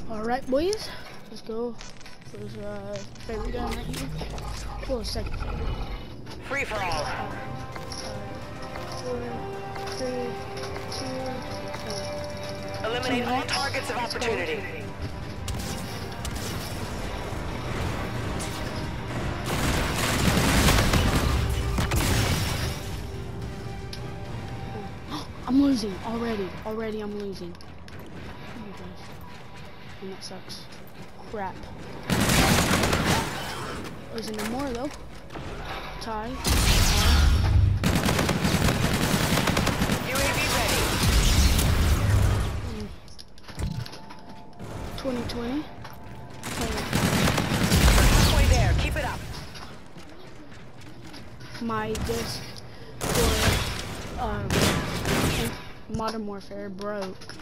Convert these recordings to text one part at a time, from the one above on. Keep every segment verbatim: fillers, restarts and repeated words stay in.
Alright, boys, let's go. Who's uh, favorite gun that you? Well, second favorite. Free for all. Uh, four, three, two, one. Eliminate all targets of opportunity. I'm losing already. Already, I'm losing. Oh my gosh. And that sucks. Crap. Losing no more though. Tie. U A V ready. Mm. twenty twenty. Halfway there. Keep it up. My disc for um, Modern Warfare broke.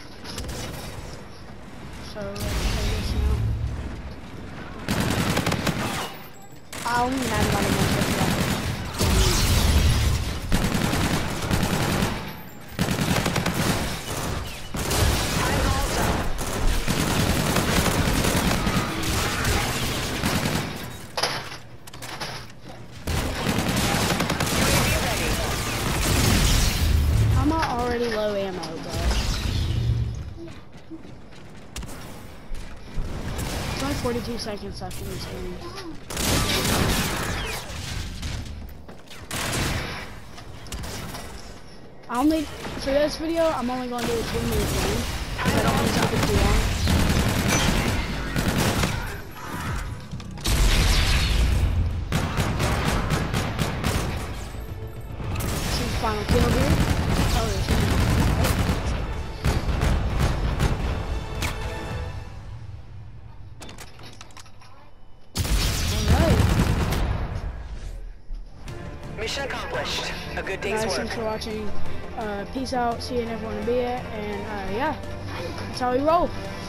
So let's play this now. I only have Modern Warfare left. I'm already low ammo, bro. It's only forty-two seconds left in this game. I only, for this video, I'm only going to do a two minute game. I don't want to keep it too long. See the final kill here. Oh, there's one. Alright. Mission accomplished. A good day's Guys, work. thanks for watching. Uh, peace out. See you never want to be it. And uh, yeah, that's how we roll.